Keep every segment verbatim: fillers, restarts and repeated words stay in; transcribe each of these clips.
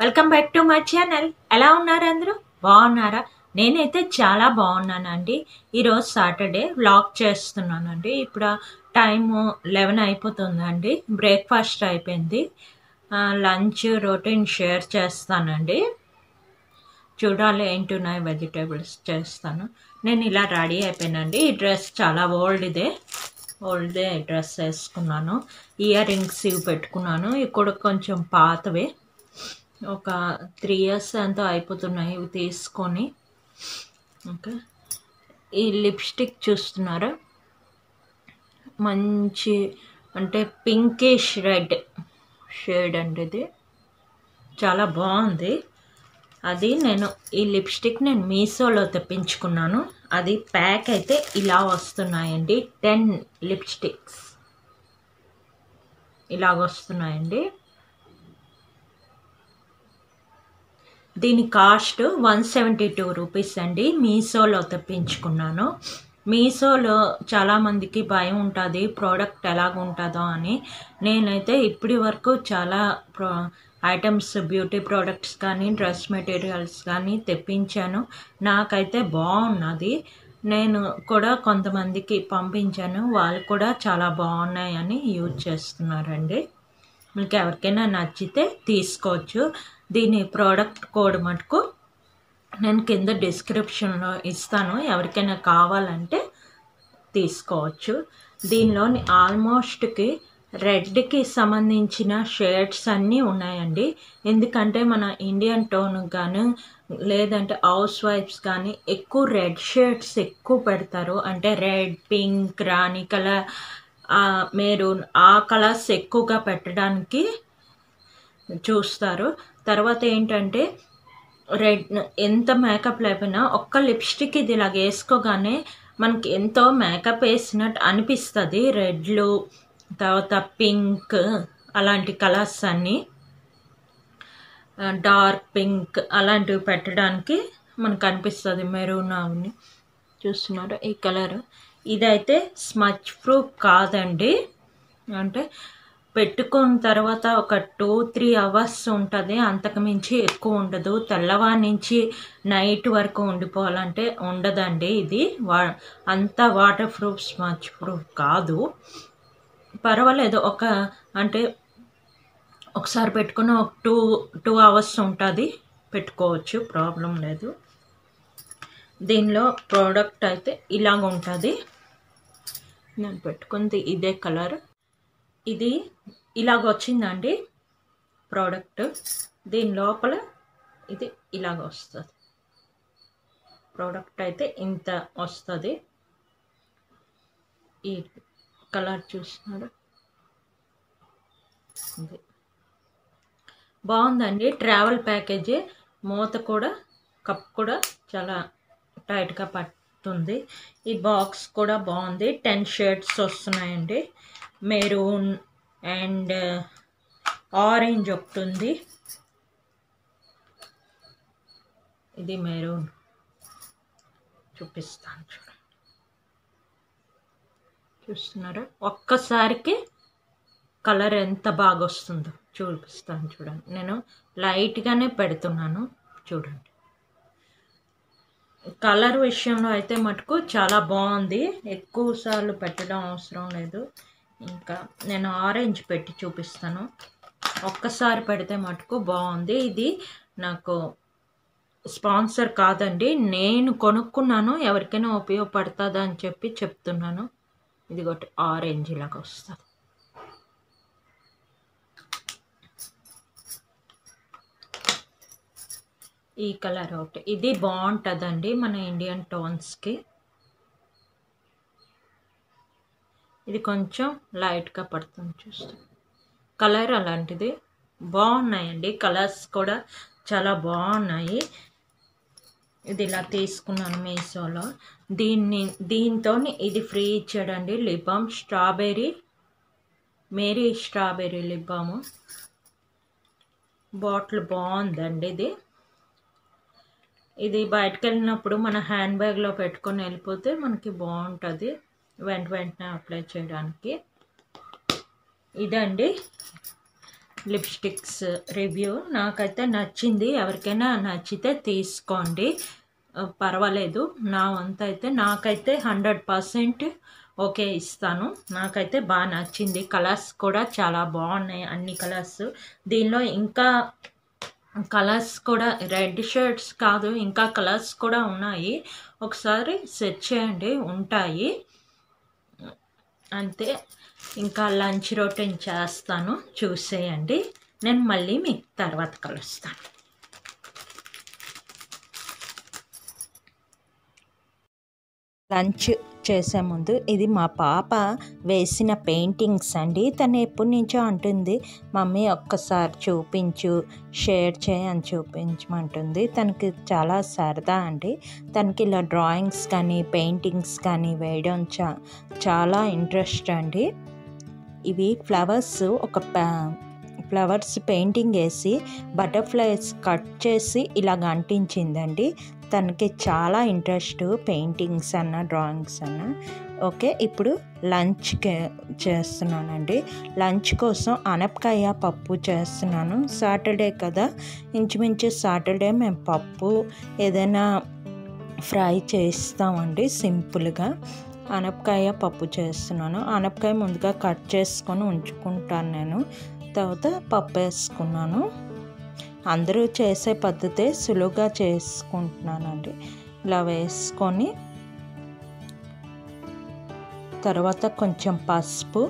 Welcome back to my channel. ఎలా ఉన్నారు అందరూ? బాగున్నారా? నేనైతే చాలా బాగున్నానండి. ఈరోజు సాటర్డే వ్లాగ్ చేస్తున్నానండి. ఇప్పుడు టైము లెవెన్ అయిపోతుందండి. బ్రేక్ఫాస్ట్ అయిపోయింది. లంచ్ రొటీన్ షేర్ చేస్తానండి. చూడాలి ఏంటున్నాయి వెజిటేబుల్స్ చేస్తాను. నేను ఇలా రెడీ అయిపోయానండి. ఈ డ్రెస్ చాలా ఓల్డ్దే ఓల్డ్దే డ్రెస్ వేసుకున్నాను. ఇయర్ రింగ్స్ ఇవి పెట్టుకున్నాను. ఇక్కడ కొంచెం పాతవే, ఒక త్రీ ఇయర్స్ ఎంతో అయిపోతున్నాయి ఇవి తీసుకొని. ఓకే, ఈ లిప్స్టిక్ చూస్తున్నారా? మంచి అంటే పింకిష్ రెడ్ షేడ్ అండి. ఇది చాలా బాగుంది. అది నేను ఈ లిప్స్టిక్ నేను మీషోలో తెప్పించుకున్నాను. అది ప్యాక్ అయితే ఇలా వస్తున్నాయండి. టెన్ లిప్స్టిక్స్ ఇలాగ వస్తున్నాయండి. దీని cost one seventy two rupees అండి. మీషోలో తెప్పించుకున్నాను. మీషోలో చాలామందికి భయం ఉంటుంది ప్రోడక్ట్ ఎలాగ ఉంటుందో అని. నేనైతే ఇప్పటి వరకు చాలా ప్రో ఐటమ్స్ బ్యూటీ ప్రోడక్ట్స్ కానీ డ్రెస్ మెటీరియల్స్ కానీ తెప్పించాను. నాకైతే బాగున్నది. నేను కూడా కొంతమందికి పంపించాను, వాళ్ళు కూడా చాలా బాగున్నాయని యూజ్ చేస్తున్నారండి. మీకు ఎవరికైనా నచ్చితే తీసుకోవచ్చు. దీని ప్రోడక్ట్ కోడ్ మటుకు నేను కింద డిస్క్రిప్షన్లో ఇస్తాను, ఎవరికైనా కావాలంటే తీసుకోవచ్చు. దీనిలోని ఆల్మోస్ట్కి రెడ్కి సంబంధించిన షేడ్స్ అన్నీ ఉన్నాయండి. ఎందుకంటే మన ఇండియన్ టోన్ కానీ లేదంటే హౌస్ వైఫ్స్ కానీ ఎక్కువ రెడ్ షేడ్స్ ఎక్కువ పెడతారు. అంటే రెడ్, పింక్, రాణి కలర్, మెరూన్ ఆ కలర్స్ ఎక్కువగా పెట్టడానికి చూస్తారు. తర్వాత ఏంటంటే రెడ్ ఎంత మేకప్ లేకపోయినా ఒక్క లిప్స్టిక్ ఇది ఇలాగ వేసుకోగానే మనకి ఎంతో మేకప్ వేసినట్టు అనిపిస్తుంది. రెడ్లు, తర్వాత పింక్ అలాంటి కలర్స్ అన్నీ, డార్క్ పింక్ అలాంటివి పెట్టడానికి మనకు అనిపిస్తుంది. మెరూన్ అవన్నీ చూస్తున్నారు. ఈ కలర్ ఇదైతే స్మచ్ ప్రూఫ్ కాదండి. అంటే పెట్టుకున్న తర్వాత ఒక టూ త్రీ అవర్స్ ఉంటుంది, అంతకుమించి ఎక్కువ ఉండదు. తెల్లవారి నుంచి నైట్ వరకు ఉండిపోవాలంటే ఉండదండి. ఇది వా అంత వాటర్ ప్రూఫ్ స్మచ్ ప్రూఫ్ కాదు. పర్వాలేదు, ఒక అంటే ఒకసారి పెట్టుకున్న ఒక టూ టూ అవర్స్ ఉంటుంది, పెట్టుకోవచ్చు, ప్రాబ్లం లేదు. దీనిలో ప్రోడక్ట్ అయితే ఇలాగ ఉంటుంది. నేను పెట్టుకుంది ఇదే కలర్. ఇది ఇలాగ వచ్చిందండి ప్రోడక్ట్. దీని లోపల ఇది ఇలాగ వస్తుంది. ప్రోడక్ట్ అయితే ఇంత వస్తుంది. ఈ కలర్ చూస్తున్నారు, ఇది బాగుందండి. ట్రావెల్ ప్యాకేజీ, మూత కూడా కప్ కూడా చాలా టైట్గా పడుతుంది. ఈ బాక్స్ కూడా బాగుంది. టెన్ షేడ్స్ వస్తున్నాయండి. మెరూన్ అండ్ ఆరెంజ్ ఒకటి ఉంది. ఇది మెరూన్ చూపిస్తాను చూడండి. చూస్తున్నారా? ఒక్కసారికి కలర్ ఎంత బాగా వస్తుందో చూపిస్తాను చూడండి. నేను లైట్గానే పెడుతున్నాను చూడండి. కలర్ విషయంలో అయితే మటుకు చాలా బాగుంది. ఎక్కువ సార్లు పెట్టడం అవసరం లేదు. ఇంకా నేను ఆరెంజ్ పెట్టి చూపిస్తాను. ఒక్కసారి పెడితే మటుకు బాగుంది. ఇది నాకు స్పాన్సర్ కాదండి, నేను కొనుక్కున్నాను, ఎవరికైనా ఉపయోగపడుతుంది అని చెప్పి చెప్తున్నాను. ఇది ఒకటి ఆరెంజ్ లాగా వస్తుంది. ఈ కలర్ ఒకటి, ఇది బాగుంటుందండి మన ఇండియన్ టోన్స్కి. ఇది కొంచెం లైట్గా పడుతుంది చూస్తాం. కలర్ అలాంటిది. బాగున్నాయండి, కలర్స్ కూడా చాలా బాగున్నాయి. ఇది ఇలా తీసుకున్నాను మీషోలో. దీన్ని దీంతో ఇది ఫ్రీ ఇచ్చాడండి. లిప్ బామ్ స్ట్రాబెర్రీ, మేరీ స్ట్రాబెర్రీ లిప్ బామ్. బాటిల్ బాగుందండి. ఇది ఇది బయటకు వెళ్ళినప్పుడు మన హ్యాండ్ బ్యాగ్లో పెట్టుకొని వెళ్ళిపోతే మనకి బాగుంటుంది వెంట వెంటనే అప్లై చేయడానికి. ఇదండి లిప్స్టిక్స్ రివ్యూ. నాకైతే నచ్చింది, ఎవరికైనా నచ్చితే తీసుకోండి, పర్వాలేదు. నా వంత అయితే నాకైతే హండ్రెడ్ పర్సెంట్ ఓకే ఇస్తాను. నాకైతే బాగా నచ్చింది. కలర్స్ కూడా చాలా బాగున్నాయి, అన్ని కలర్స్. దీనిలో ఇంకా కలర్స్ కూడా, రెడ్ షర్ట్స్ కాదు, ఇంకా కలర్స్ కూడా ఉన్నాయి. ఒకసారి సెర్చ్ చేయండి, ఉంటాయి. అంతే. ఇంకా లంచ్ రొటీన్ చేస్తాను, చూసేయండి. నేను మళ్ళీ మీకు తర్వాత కలుస్తాను. లంచ్ చేసే ముందు ఇది మా పాప వేసిన పెయింటింగ్స్ అండి. తను ఎప్పటి నుంచో అంటుంది, మమ్మీ ఒక్కసారి చూపించు, షేర్ చేయి అని చూపించమంటుంది. తనకి చాలా సరదా అండి. తనకి ఇలా డ్రాయింగ్స్ కానీ పెయింటింగ్స్ కానీ వేయడం చా చాలా ఇంట్రెస్ట్ అండి. ఇవి ఫ్లవర్స్, ఒక ఫ్లవర్స్ పెయింటింగ్ వేసి బటర్ఫ్లైస్ కట్ చేసి ఇలాగ అంటించిందండి. తనకి చాలా ఇంట్రెస్ట్ పెయింటింగ్స్ అన్న డ్రాయింగ్స్ అన్న. ఓకే, ఇప్పుడు లంచ్కి చేస్తున్నానండి. లంచ్ కోసం అనపకాయ పప్పు చేస్తున్నాను. సాటర్డే కదా, ఇంచుమించు సాటర్డే మేము పప్పు ఏదైనా ఫ్రై చేస్తామండి సింపుల్గా. అనపకాయ పప్పు చేస్తున్నాను. అనపకాయ ముందుగా కట్ చేసుకొని ఉంచుకుంటాను నేను, తర్వాత పప్పు వేసుకున్నాను. అందరూ చేసే పద్ధతే, సులువుగా చేసుకుంటున్నానండి. ఇలా వేసుకొని తర్వాత కొంచెం పసుపు,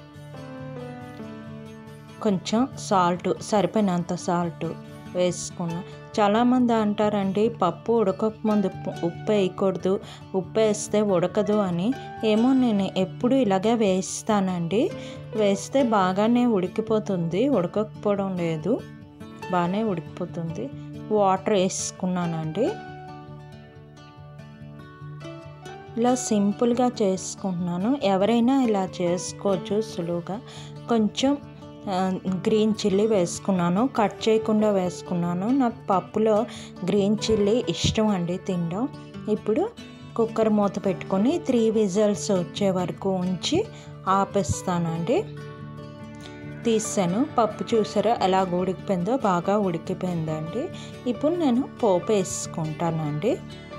కొంచెం సాల్ట్, సరిపోయినంత సాల్ట్ వేసుకున్నా. చాలామంది అంటారండి పప్పు ఉడకకముందు ఉప్పు వేయకూడదు, ఉప్పు వేస్తే ఉడకదు అని. ఏమో నేను ఎప్పుడు ఇలాగే వేస్తానండి. వేస్తే బాగానే ఉడికిపోతుంది, ఉడకకపోవడం లేదు, బాగానే ఉడికిపోతుంది. వాటర్ వేసుకున్నానండి. ఇలా సింపుల్గా చేసుకుంటున్నాను. ఎవరైనా ఇలా చేసుకోవచ్చు సులువుగా. కొంచెం గ్రీన్ చిల్లీ వేసుకున్నాను, కట్ చేయకుండా వేసుకున్నాను. నాకు పప్పులో గ్రీన్ చిల్లీ ఇష్టం అండి తినడం. ఇప్పుడు కుక్కర్ మూత పెట్టుకొని త్రీ విజిల్స్ వచ్చే వరకు ఉంచి ఆపేస్తానండి. తీసాను. పప్పు చూసారా ఎలా ఉడికిపోయిందో, బాగా ఉడికిపోయిందండి. ఇప్పుడు నేను పోపు వేసుకుంటానండి.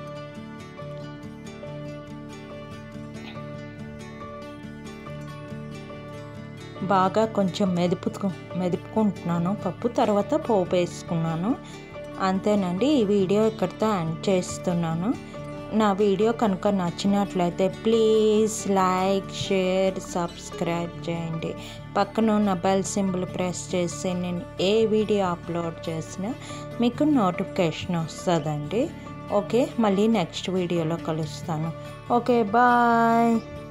బాగా కొంచెం మెదుపు మెదుపుకుంటున్నాను పప్పు. తర్వాత పోపు వేసుకున్నాను. అంతేనండి. ఈ వీడియో ఇక్కడితో ఎండ్ చేస్తున్నాను. నా వీడియో కనుక నచ్చినట్లయితే ప్లీజ్ లైక్, షేర్, సబ్స్క్రైబ్ చేయండి. పక్కన ఉన్న బెల్ సింబల్ ప్రెస్ చేసి నేను ఏ వీడియో అప్లోడ్ చేసినా మీకు నోటిఫికేషన్ వస్తుందండి. ఓకే, మళ్ళీ నెక్స్ట్ వీడియోలో కలుస్తాను. Okay, bye.